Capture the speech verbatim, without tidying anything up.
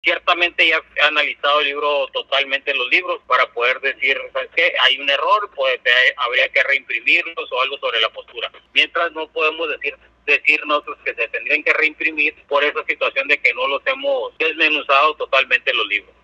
ciertamente ya he analizado el libro totalmente, los libros, para poder decir, ¿sabes qué? Hay un error, pues eh, habría que reimprimirlos o algo sobre la postura. Mientras no podemos decir decir nosotros que se tendrían que reimprimir por esa situación de que no los hemos desmenuzado totalmente los libros.